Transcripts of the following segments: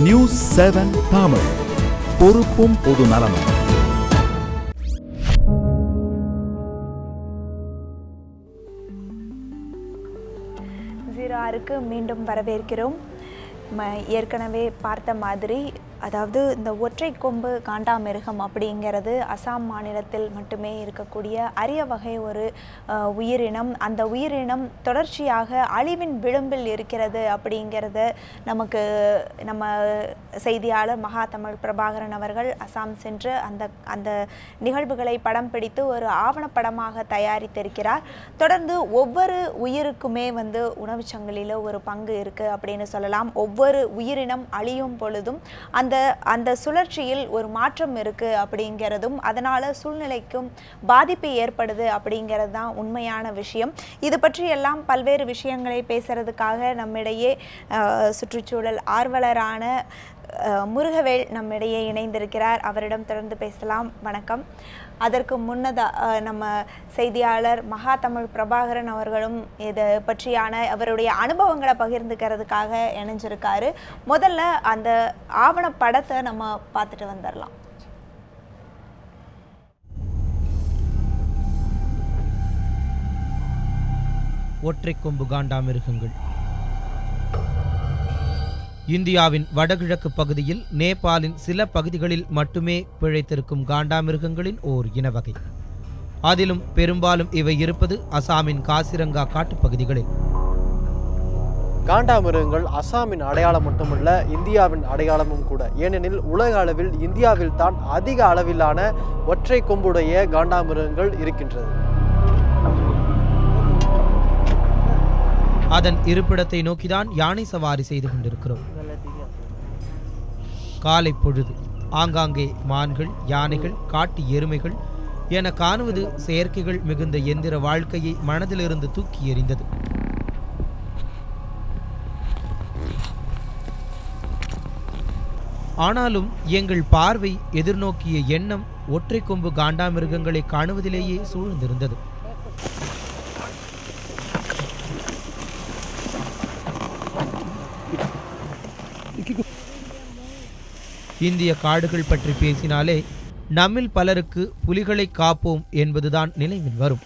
News 7 Tamil, பொறுப்பும் பொது நலமும். ஜீரோஆருக்கு மீண்டும் வரவேற்கிறோம். ஏற்கனவே பார்த்த மாதிரி, அதாவது இந்த ஒற்றை கொம்பு காண்டாமிருகம் அப்படிங்கிறது அசாம் மாநிலத்தில் மட்டுமே இருக்கக்கூடிய அரிய வகை ஒரு உயிரினம். அந்த உயிரினம் தொடர்ச்சியாக அழிவின் விளிம்பில் இருக்கிறது அப்படிங்கிறத நம்ம செய்தியாளர் மகா தமிழ் பிரபாகரன் அவர்கள் அசாம் சென்று அந்த நிகழ்வுகளை படம் பிடித்து ஒரு ஆவணப்படமாக தயாரித்திருக்கிறார். தொடர்ந்து ஒவ்வொரு உயிருக்குமே உணவு சங்கிலியில் ஒரு பங்கு இருக்குது அப்படின்னு சொல்லலாம். ஒவ்வொரு உயிரினம் அழியும் பொழுதும் அந்த சுழற்சியில் ஒரு மாற்றம் இருக்கு அப்படிங்கிறதும், அதனால சூழ்நிலைக்கும் பாதிப்பு ஏற்படுது அப்படிங்கிறது தான் உண்மையான விஷயம். இது பற்றி எல்லாம் பல்வேறு விஷயங்களை பேசுறதுக்காக நம்மிடையே சுற்றுச்சூழல் ஆர்வலரான முருகவேல் நம்மிடையே இணைந்திருக்கிறார். அவரிடம் தொடர்ந்து பேசலாம். வணக்கம். அதற்கு நம்ம செய்தியாளர் மகா தமிழ் பிரபாகரன் அவர்களும் இதை பற்றியான அவருடைய அனுபவங்களை பகிர்ந்துக்கிறதுக்காக இணைஞ்சிருக்காரு. முதல்ல அந்த ஆவணப்படத்தை நம்ம பார்த்துட்டு வந்துடலாம். ஒற்றை கொம்பு காண்டாமிருகங்கள் இந்தியாவின் வடகிழக்கு பகுதியில் நேபாளின் சில பகுதிகளில் மட்டுமே பிழைத்திருக்கும் காண்டாமிருகங்களின் ஓர் இனவகை. அதிலும் பெரும்பாலும் இவை இருப்பது அசாமின் காசிரங்கா காட்டுப்பகுதிகளில். காண்டாமிருகங்கள் அசாமின் அடையாளம் மட்டுமல்ல, இந்தியாவின் அடையாளமும் கூட. ஏனெனில் உலக அளவில் இந்தியாவில் தான் அதிக அளவிலான ஒற்றை கொம்புடைய காண்டாமிருகங்கள் இருக்கின்றது. அதன் இருப்பிடத்தை நோக்கிதான் யானை சவாரி செய்து கொண்டிருக்கிறோம். காலை பொழுது ஆங்காங்கே மான்கள், யானைகள், காட்டு எருமைகள் என காணுவது செயற்கைகள் மிகுந்த எந்திர வாழ்க்கையை மனதிலிருந்து தூக்கி எறிந்தது. ஆனாலும் எங்கள் பார்வை எதிர்நோக்கிய எண்ணம் ஒற்றை கொம்பு காண்டாமிருகங்களை காணுவதிலேயே சூழ்ந்திருந்தது. இந்திய காடுகள் பற்றி பேசினாலே நம்மில் பலருக்கு புலிகளை காப்போம் என்பதுதான் நினைவில் வரும்.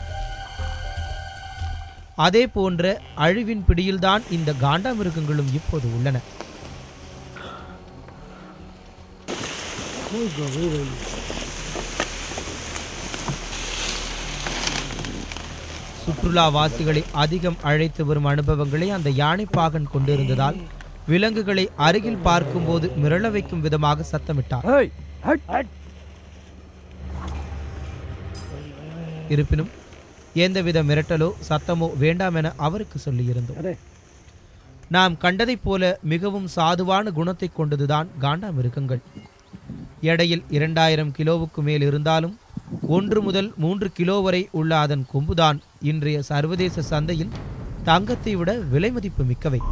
அதே போன்ற அழிவின் பிடியில்தான் இந்த காண்டாமிருகங்களும் இப்போது உள்ளன. சுற்றுலாவாசிகளை அதிகம் அழைத்து வரும் அனுபவங்களை அந்த யானைப்பாகன் கொண்டிருந்ததால் விலங்குகளை அருகில் பார்க்கும்போது மிரள வைக்கும் விதமாக சத்தமிட்டார். இருப்பினும் எந்தவித மிரட்டலோ சத்தமோ வேண்டாம் என அவருக்கு சொல்லியிருந்தோம். நாம் கண்டதைப் போல மிகவும் சாதுவான குணத்தை கொண்டதுதான் காண்டாமிருகங்கள். எடையில் 2000 கிலோவுக்கு மேல் இருந்தாலும் 1 முதல் 3 கிலோ வரை உள்ள அதன் கொம்புதான் இன்றைய சர்வதேச சந்தையில் தங்கத்தை விட விலை மதிப்பு மிக்கவை.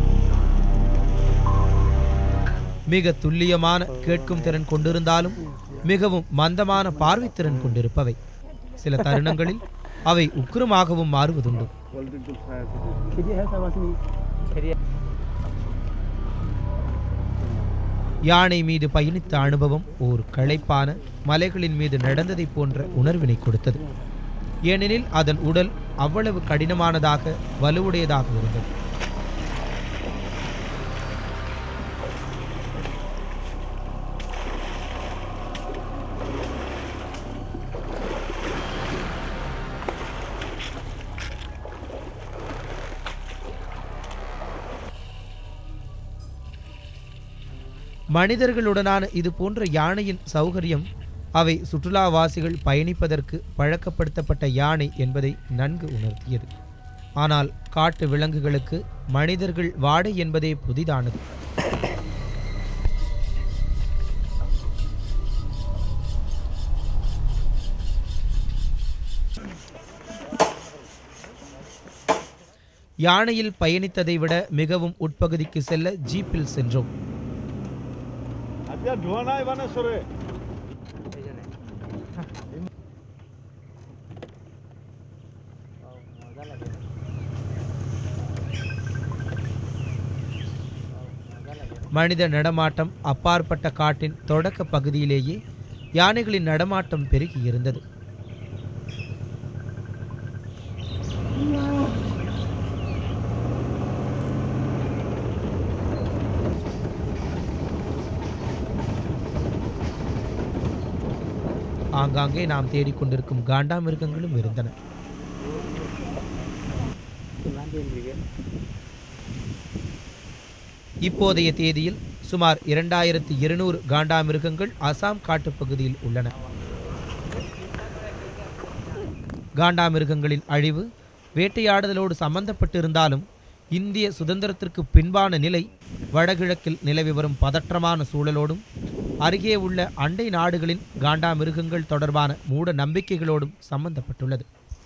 மிக துல்லியமான கேட்கும் திறன் கொண்டிருந்தாலும் மிகவும் மந்தமான பார்வைத்திறன் கொண்டிருப்பவை. சில தருணங்களில் அவை உக்கிரமாகவும் மாறுவதுண்டு. யானை மீது பயணித்த அனுபவம் ஓர் களைப்பான மலைகளின் மீது நடந்ததை போன்ற உணர்வினை கொடுத்தது. ஏனெனில் அதன் உடல் அவ்வளவு கடினமானதாக வலுவுடையதாக இருந்தது. மனிதர்களுடனான இது போன்ற யானையின் சௌகரியம் அவை சுற்றுலாவாசிகள் பயணிப்பதற்கு பழக்கப்படுத்தப்பட்ட யானை என்பதை நன்கு உணர்த்தியது. ஆனால் காட்டு விலங்குகளுக்கு மனிதர்கள் வாடை என்பதே புதிதானது. யானையில் பயணித்ததை விட மிகவும் உட்பகுதிக்கு செல்ல ஜீப்பில் சென்றோம். மனித நடமாட்டம் அப்பாற்பட்ட காட்டின் தொடக்க பகுதியிலேயே யானைகளின் நடமாட்டம் பெருகியிருந்தது. ஆங்காங்கே நாம் தேடிக்கொண்டிருக்கும் காண்டாமிருகங்களும் இருந்தன. இப்போதைய தேதியில் சுமார் 2200 காண்டாமிருகங்கள் அசாம் காட்டுப்பகுதியில் உள்ளன. காண்டாமிருகங்களின் அழிவு வேட்டையாடுதலோடு சம்பந்தப்பட்டிருந்தாலும் இந்திய சுதந்திரத்திற்கு பின்பான நிலை வடகிழக்கில் நிலவி வரும் பதற்றமான சூழலோடும் அருகே உள்ள அண்டை நாடுகளின் காண்டாமிருகங்கள் தொடர்பான மூட நம்பிக்கைகளோடும் சம்பந்தப்பட்டுள்ளது.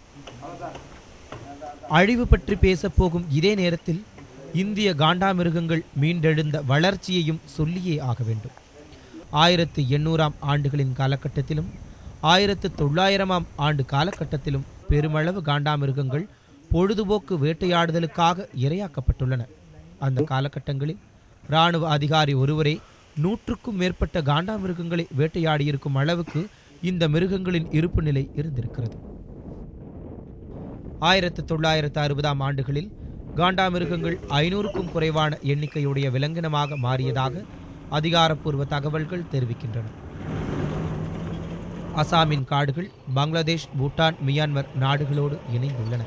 அழிவு பற்றி பேசப்போகும் இதே நேரத்தில் இந்திய காண்டாமிருகங்கள் மீண்டெழுந்த வளர்ச்சியையும் சொல்லியே ஆக வேண்டும். 1800ஆம் ஆண்டுகளின் காலகட்டத்திலும் 1900ஆம் ஆண்டு காலகட்டத்திலும் பெருமளவு காண்டாமிருகங்கள் பொழுதுபோக்கு வேட்டையாடுதலுக்காக இரையாக்கப்பட்டுள்ளன. அந்த காலகட்டங்களில் இராணுவ அதிகாரி ஒருவரே 100க்கும் மேற்பட்ட காண்டாமிருகங்களை வேட்டையாடியிருக்கும் அளவுக்கு இந்த மிருகங்களின் இருப்பு நிலை இருந்திருக்கிறது. 1960ஆம் ஆண்டுகளில் காண்டாமிருகங்கள் 500க்கும் குறைவான எண்ணிக்கையுடைய விலங்கினமாக மாறியதாக அதிகாரப்பூர்வ தகவல்கள் தெரிவிக்கின்றன. அசாமின் காடுகள் பங்களாதேஷ், பூட்டான், மியான்மர் நாடுகளோடு இணைந்துள்ளன.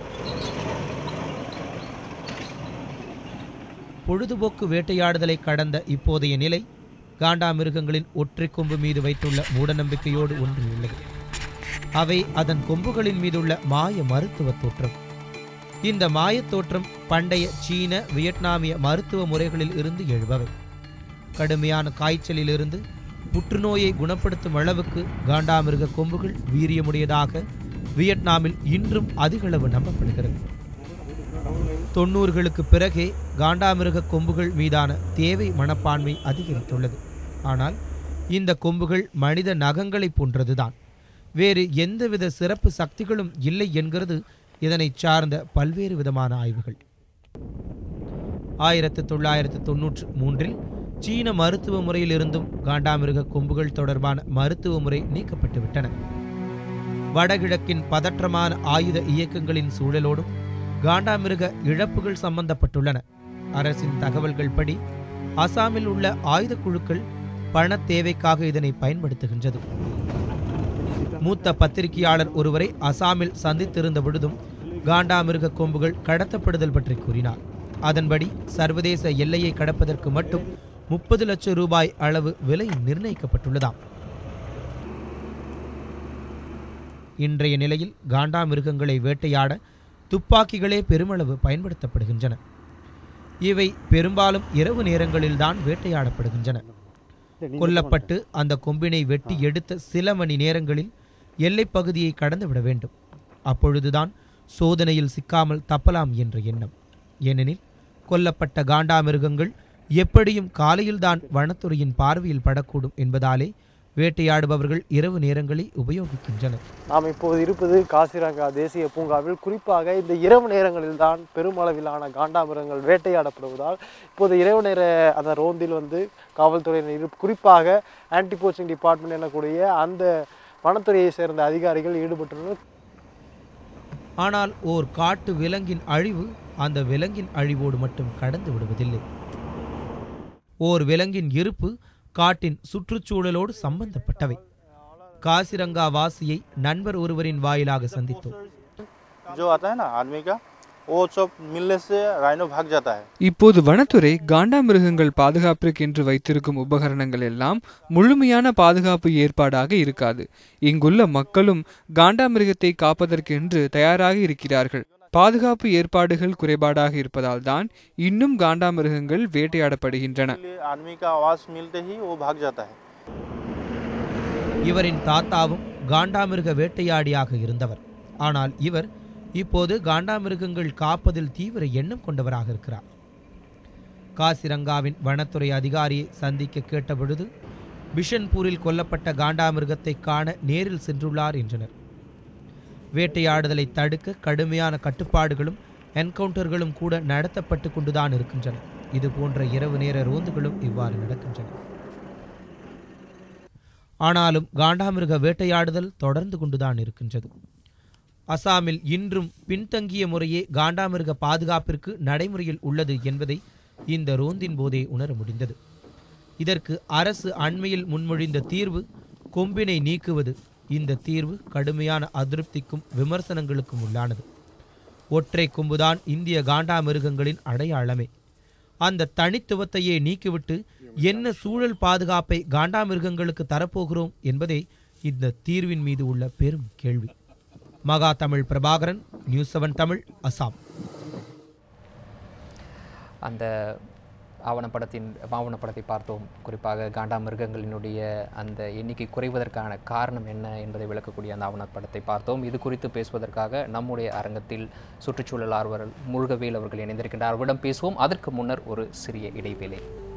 பொழுதுபோக்கு வேட்டையாடுதலை கடந்த இப்போதைய நிலை காண்டாமிருகங்களின் ஒற்றை கொம்பு மீது வைத்துள்ள மூடநம்பிக்கையோடு ஒன்றியுள்ளது. அவை அதன் கொம்புகளின் மீதுள்ள மாய மருத்துவ தோற்றம். இந்த மாயத் தோற்றம் பண்டைய சீன, வியட்நாமிய மருத்துவ முறைகளில் இருந்து எழுபவை. கடுமையான காய்ச்சலிலிருந்து புற்றுநோயை குணப்படுத்தும் அளவுக்கு காண்டாமிருக கொம்புகள் வீரியமுடையதாக வியட்நாமில் இன்றும் அதிகளவு நம்பப்படுகிறது. 90களுக்கு பிறகே காண்டாமிருக கொம்புகள் மீதான தேவை மனப்பான்மை அதிகரித்துள்ளது. ஆனால் இந்த கொம்புகள் மனித நகங்களை போன்றதுதான், வேறு எந்தவித சிறப்பு சக்திகளும் இல்லை என்கிறது இதனை சார்ந்த பல்வேறு விதமான ஆய்வுகள். 1993இல் சீன மருத்துவ முறையில் இருந்தும் காண்டாமிருக கொம்புகள் தொடர்பான மருத்துவ முறை நீக்கப்பட்டுவிட்டன. வடகிழக்கின் பதற்றமான ஆயுத இயக்கங்களின் சூழலோடும் காண்டாமிருக இழப்புகள் சம்பந்தப்பட்டுள்ளன. அரசின் தகவல்கள் படி அசாமில் உள்ள ஆயுத குழுக்கள் பண தேவைக்காக இதனை பயன்படுத்துகின்றது. மூத்த பத்திரிகையாளர் ஒருவரை அசாமில் சந்தித்திருந்த பொழுதும் காண்டாமிருக கொம்புகள் கடத்தப்படுதல் பற்றி கூறினார். அதன்படி சர்வதேச எல்லையை கடப்பதற்கு மட்டும் 30 லட்சம் ரூபாய் அளவு விலை நிர்ணயிக்கப்பட்டுள்ளதாம். இன்றைய நிலையில் காண்டாமிருகங்களை வேட்டையாட துப்பாக்கிகளே பெருமளவு பயன்படுத்தப்படுகின்றன. இவை பெரும்பாலும் இரவு நேரங்களில்தான் வேட்டையாடப்படுகின்றன. கொல்லப்பட்டு அந்த கொம்பினை வெட்டி எடுத்த சில மணி நேரங்களில் எல்லைப் பகுதியை கடந்துவிட வேண்டும். அப்பொழுதுதான் சோதனையில் சிக்காமல் தப்பலாம் என்ற எண்ணம். ஏனெனில் கொல்லப்பட்ட காண்டாமிருகங்கள் எப்படியும் காலையில்தான் வனத்துறையின் பார்வையில் படக்கூடும் என்பதாலே வேட்டையாடுபவர்கள் இரவு நேரங்களை உபயோகிக்கின்றனர். நாம் இப்போது இருப்பது காசிரங்கா தேசிய பூங்காவில். குறிப்பாக இந்த இரவு நேரங்களில் தான் பெருமளவிலான காண்டாமிருகங்கள் வேட்டையாடப்படுவதால் இப்போது இரவு நேர அந்த ரோந்தில் காவல்துறையினர், குறிப்பாக ஆன்டி போச்சிங் டிபார்ட்மெண்ட் எனக்கூடிய அந்த வனத்துறையை சேர்ந்த அதிகாரிகள் ஈடுபட்டுள்ளனர். ஆனால் ஓர் காட்டு விலங்கின் அழிவு அந்த விலங்கின் அழிவோடு மட்டும் கடந்து விடுவதில்லை. ஓர் விலங்கின் இருப்பு காட்டின் சுற்றுச்சூழலோடு சம்பந்தப்பட்டவை. காசிரங்கா வாசியை நண்பர் ஒருவரின் வாயிலாக சந்தித்தோம். இப்போது வனத்துறை காண்டாமிருகங்கள் பாதுகாப்பிற்கு என்று வைத்திருக்கும் உபகரணங்கள் எல்லாம் முழுமையான பாதுகாப்பு ஏற்பாடாக இருக்காது. இங்குள்ள மக்களும் காண்டாமிருகத்தை காப்பதற்கென்று தயாராக இருக்கிறார்கள். பாதுகாப்பு ஏற்பாடுகள் குறைபாடாக இருப்பதால் தான் இன்னும் காண்டாமிருகங்கள் வேட்டையாடப்படுகின்றன. இவரின் தாத்தாவும் காண்டாமிருக வேட்டையாடியாக இருந்தவர். ஆனால் இவர் இப்போது காண்டாமிருகங்கள் காப்பதில் தீவிர எண்ணம் கொண்டவராக இருக்கிறார். காசிரங்காவின் வனத்துறை அதிகாரியை சந்திக்க கேட்டபொழுது பிஷன்பூரில் கொல்லப்பட்ட காண்டாமிருகத்தை காண நேரில் சென்றுள்ளார் என்றனர். வேட்டையாடுதலை தடுக்க கடுமையான கட்டுப்பாடுகளும் என்கவுண்டர்களும் கூட நடத்தப்பட்டு கொண்டுதான் இருக்கின்றன. இது போன்ற இரவு நேர ரோந்துகளும் இவ்வாறு நடக்கின்றன. ஆனாலும் காண்டாமிருக வேட்டையாடுதல் தொடர்ந்து கொண்டுதான் இருக்கின்றது. அசாமில் இன்றும் பின்தங்கிய முறையே காண்டாமிருக பாதுகாப்பிற்கு நடைமுறையில் உள்ளது என்பதை இந்த ரோந்தின் போதே உணர முடிந்தது. இதற்கு அரசு அண்மையில் முன்மொழிந்த தீர்வு கொம்பினை நீக்குவது. இந்த தீர்வு கடுமையான அதிருப்திக்கும் விமர்சனங்களுக்கும் உள்ளானது. ஒற்றை கொம்புதான் இந்திய காண்டாமிருகங்களின் அடையாளமே. அந்த தனித்துவத்தையே நீக்கிவிட்டு என்ன சூழல் பாதுகாப்பை காண்டாமிருகங்களுக்கு தரப்போகிறோம் என்பதே இந்த தீர்வின் மீது உள்ள பெரும் கேள்வி. மகா தமிழ் பிரபாகரன், நியூஸ் 7 தமிழ், அசாம். அந்த ஆவணப்படத்தை பார்த்தோம். குறிப்பாக காண்டாமிருகங்களினுடைய அந்த எண்ணிக்கை குறைவதற்கான காரணம் என்ன என்பதை விளக்கக்கூடிய அந்த ஆவணப்படத்தை பார்த்தோம். இது குறித்து பேசுவதற்காக நம்முடைய அரங்கத்தில் சுற்றுச்சூழல் ஆர்வலர் முருகவேல் அவர்கள் இணைந்திருக்கின்றார். அவரிடம் பேசுவோம். அதற்கு முன்னர் ஒரு சிறிய இடைவேளை.